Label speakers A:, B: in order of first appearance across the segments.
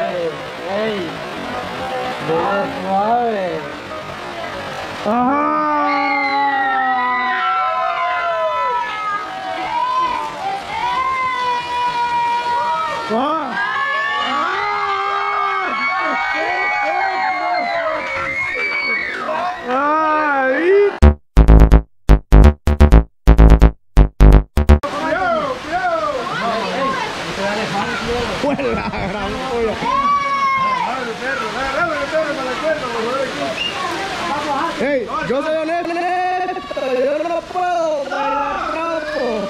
A: ¡Ey! ¡Dale suave!
B: ¡Ajá! ¡Ah! ¡Ay! ¡Cuela, gran polla! ¡Ey! Yo soy honesto, yo no puedo bailar trapo.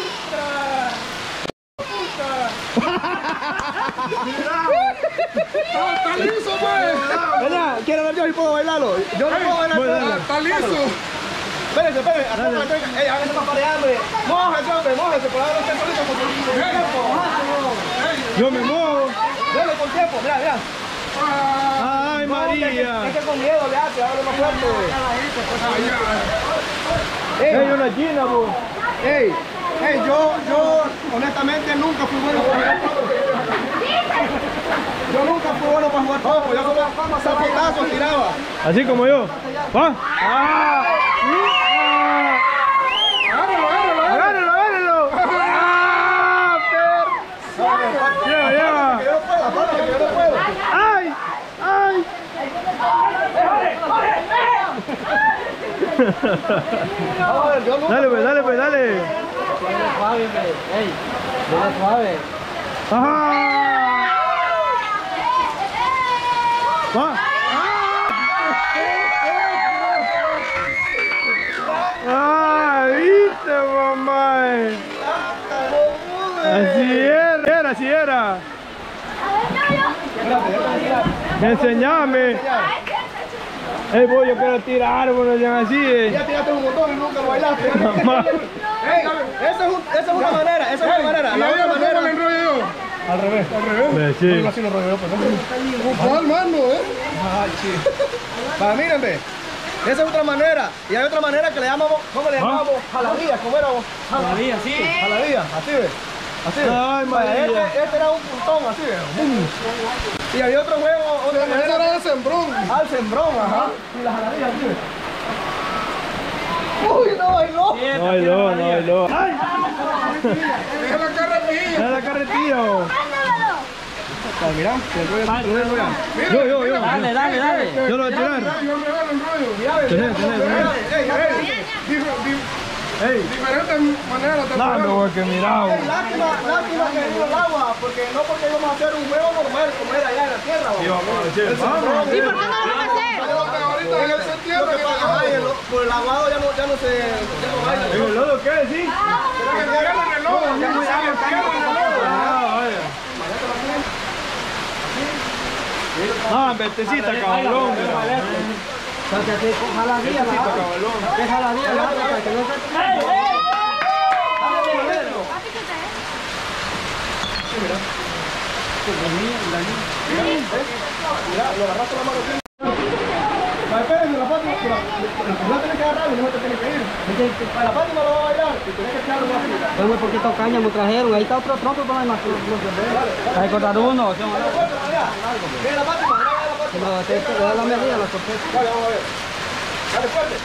C: ¡Está liso, pues!
B: Venga, quiero ver yo si puedo bailarlo. Yo no puedo bailar.
C: ¡Está liso!
B: Espérense, espérense. Ey, háganse para allá, hombre. Mójense, hombre, mójense. Por ahora usted solito con tiempo. Yo me muevo. Dale con tiempo, mira, mira. ¡Ay, María! Es que con miedo le hace, abre más fuerte. ¡Ey, una china, vos! ¡Ey! ¡Ey! Yo honestamente nunca fui bueno para jugar topo. Yo nunca fui bueno para jugar topo. Yo solo zapotazos tiraba. Así como yo. ¿Va? ¡Ah! ¡Agárralo, agárralo! ¡Agárralo, agárralo! ¡Ah, perro! ¡Lleva, lleva! ¡Yo no puedo! ¡Ay! ¡Ay! Dale, pues, dale, pues, dale.
A: Dale suave, hombre. ¡Ey! Dale suave.
B: ¡Ajá! ¡Va! ¡Ah! ¿Viste, mamá? Así era, así era. Enseñame. Ey, voy, yo quiero tirar, bueno, ya así. Ya tiraste un montón y nunca lo bailaste. Mamá. Esa es una manera, esa es una manera. La otra manera.
C: ¿Cómo me enrollo yo?
B: Al revés.
C: ¿Al revés?
B: Sí. Así lo rollo, pues.
C: ¿Cuál mano,
B: Ay, chido. Para, mírenme. Esa es otra manera. Y hay otra manera que le llamamos, ¿cómo le llamamos? Jaladilla, ¿cómo era vos?
A: Jaladilla, sí.
B: Jaladilla, así ves. Así ves. Ay, María. Este era un puntón, así ves. Y había otro juego, otra
C: Ese
B: manera.
C: era el sembrón.
B: Ah, el sembrón, ajá. Y la jaladilla, así ves. Uy, no bailó. No bailó, no bailó. ¡Ay!
C: Deja la carretilla.
B: Deja la carretilla. Mira, yo.
A: Dale, dale, dale.
B: Yo lo voy a tirar.
C: Yo enrollo.
B: Tener.
C: Diferentes maneras.
B: No, me voy a que mirar.
D: Lástima que vino el agua, porque no porque íbamos a hacer un juego normal como era allá en la tierra.
B: Y vamos a decir, vamos.
E: ¿Y por qué no lo van a hacer?
C: Ahorita en el septiembre.
D: Por el aguado ya no se baila.
B: ¿En el lodo qué decís? Ah, vertecita, cabalón.
A: Jaladilla, ¿qué jaladilla?
D: Mira, lo agarraste la mano. Espérense, la Fátima, la tenés que agarrar y no te tienes que ir. La Fátima lo va a bailar y tenés que echarlo así.
A: Pues muy poquito caña me trajeron, ahí está otro trompo para más. Hay que cortar uno.
D: Mira la Fátima, mira la
A: La medida, la corté.
D: Dale, vamos a ver. Dale fuerte.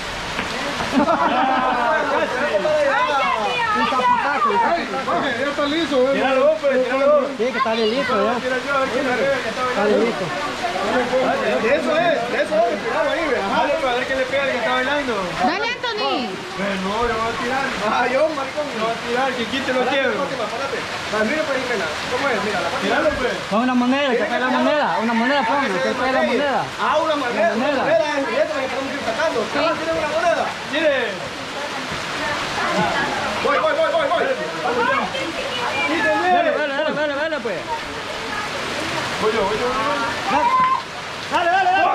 A: Un caputazo.
C: Ya está liso,
B: Tíralo vos, pues, tíralo vos.
A: Sí, que está bien listo ya.
B: Tira yo, a ver quién la ve, ya está
A: Está
B: bailando.
A: bien listo.
D: De eso es, tiralo ahí, ve.
B: Dale, pues, a ver quién le pega al que está bailando.
E: Dale, Anthony.
B: No, yo voy a tirar.
D: Ah, yo, maricón.
B: Yo voy a tirar, que quite lo quiebro.
D: Fátima, párate. Mira, pues, Jimena. ¿Cmo es? Mira, la Fátima.
B: Tíralo, pues.
A: Pon una moneda, que cae la moneda. Una moneda, ponga, que cae la moneda.
D: Ah, una moneda. Una moneda es el billete que tenemos que ir sacando. ¿Cada tiene una moneda?
B: Tire.
D: Voy.
A: Dale, pues.
B: Voy yo.
A: Dale.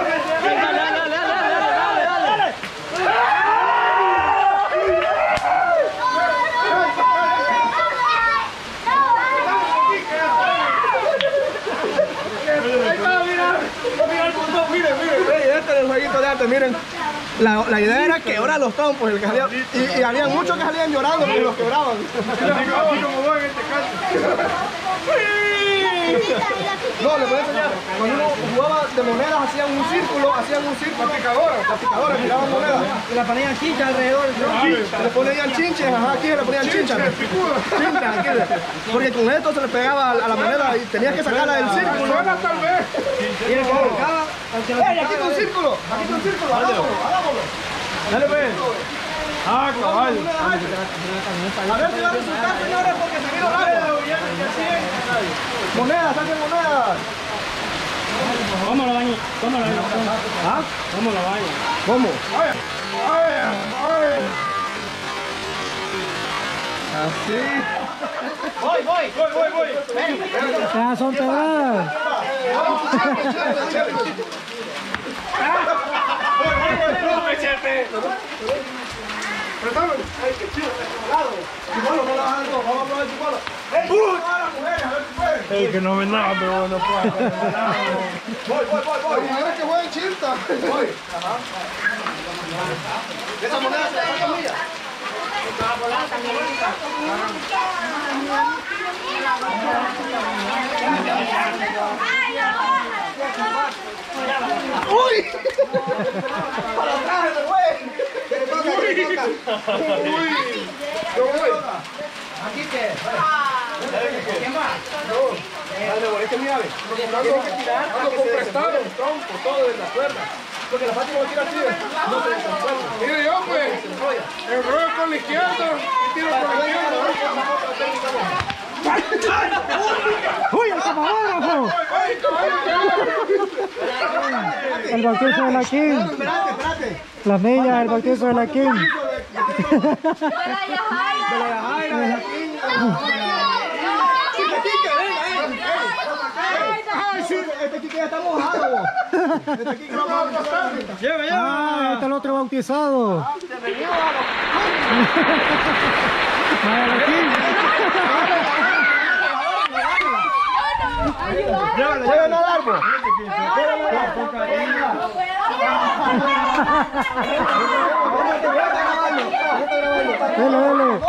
D: Miren, este es el jueguito de antes, miren. La idea era quebrar los trompos y había muchos que salían llorando porque los quebraban.
B: Así como vos en este caso.
D: No, le voy a enseñar. Cuando uno jugaba de monedas, hacían un círculo. La picadora, tiraban monedas.
A: Y la ponían chicha alrededor.
D: Le ponían chinches, ajá, aquí le ponían chinchas. Chinchas, aquí. Porque con esto se le pegaba a la moneda y tenías que sacarla del círculo.
C: Tal vez.
A: Y el que brincaba, al que lo
D: ¡Ey, aquí
A: picaba,
D: está un círculo! Aquí está un círculo, hagámoslo.
B: Dale, pues. Ah, cabal.
D: A ver si va a resultar, señores, porque se vino largo. Monedas, saquen monedas.
A: ¿Cómo lo baño? ¿Cómo lo baño?
D: ¿Ah?
A: ¿Cómo lo baño?
D: ¿Cómo?
C: Ay.
D: Así.
B: Voy.
A: Ya son pedradas.
C: Préstame.
D: Chibolo, no la hagas, vamos a probar el chibolo. ¡Ey! ¡Vamos a las mujeres, a ver si pueden!
B: El que no ve nada, pero no puedo.
D: Voy.
C: La mujer que juega en Chilta.
D: Voy. Ajá. Esa moneda se la saca mía. ¡Uy! Para atrás, güey. ¿Qué toca?
C: Uy. Yo voy.
D: Aquí que. ¿Qué más? Dale, güey, este es mi ave. Tienes que tirar para que se desenvuelva el tronco, todo de la cuerda. Porque la Fátima lo tira así, no se desenvuelve.
C: Mire yo, pues. Enrollo con la izquierda y tiro con la izquierda.
A: ¡Uy, el camarógrafo! El bautizo de la Kim.
D: Espérate.
A: La milla, el bautizo de la Kim. Este Kike ya está mojado. Este Kike lo vamos a pasar. Ah, este es el otro bautizado. Vaya la Kim.
D: ¿Pueden nadar, pues?
A: Dele.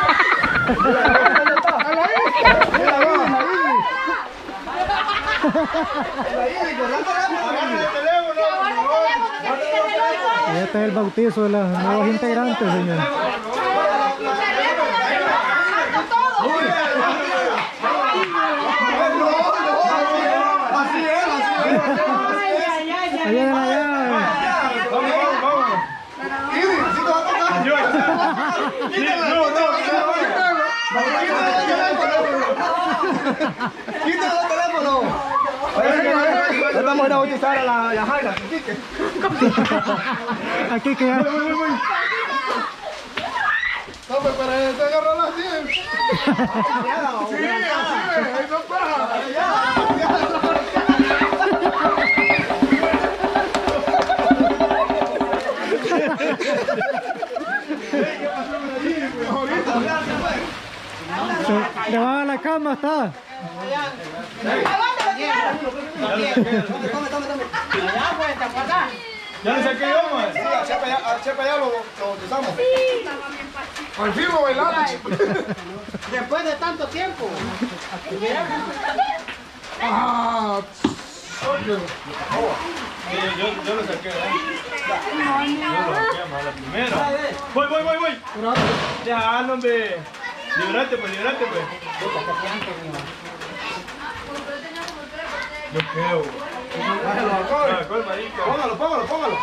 A: Este es el bautizo de los nuevos integrantes, señor. Ahí viene la llave.
D: ¡Quítale el teléfono! Ahora vamos a ir a bautizar a la Jaira.
A: Aquí que ya.
C: No, pues para te agarrar las 100. Sí, así es, ahí no pasa.
A: Debajo de la cama está.
B: Ya le saqué yo, man.
D: Sí, a Chepa ya lo bautizamos.
C: Al fin lo bailamos.
E: Después de tanto tiempo.
C: Ah,
B: Yo lo saqué, Yo lo saqué, man, la primera. Voy. Ya, hombre. Liberate, pues. Yo creo.
D: Póngalo.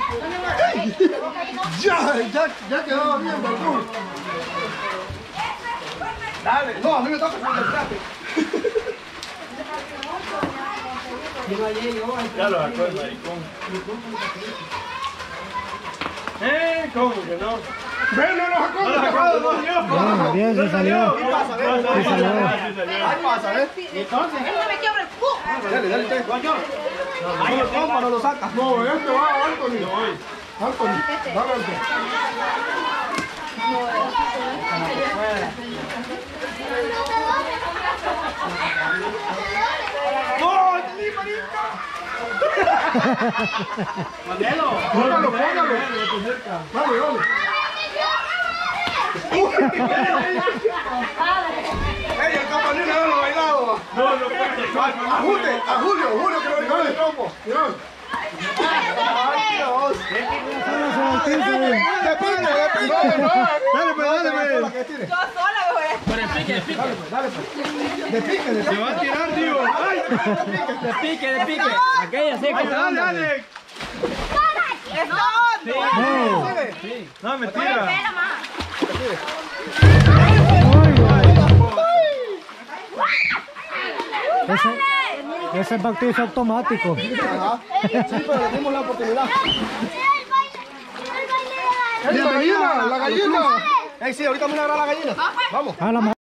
C: ya quedaba bien, Balcón.
D: Dale. No, a mí me toca espérate.
B: Ya lo sacó el maricón. ¿Cómo que no?
C: Ven, no lo sacó.
B: No lo sacó, no salió.
A: Bien, se salió.
D: ¿Qué pasa?
A: Sí salió.
D: Ahí pasa, ¿ves?
E: Entonces, él no me quiebra el cu.
D: Dale. No lo compra, no lo sacas.
C: No, este va a Anthony. Anthony, dale, Anthony. Póngalo. Dale. ¡Ey, el campanero no lo ha bailado! No, no puede. A Julio que lo bailó el trompo.
A: De pique.
B: Dale, pues.
E: Yo sola, güey.
D: Por el pique.
A: De pique.
B: Se va a tirar, tío. ¡Ay!
D: De pique. Aquella sí que
B: Dale, Alex.
E: ¡Es
B: No, mentira.
A: Ese es bautizo automático.
B: Ajá. Sí, pero le dimos la oportunidad.
C: ¡Ey, la gallina!
B: Ey, sí, ahorita me voy a agarrar la gallina. Vamos.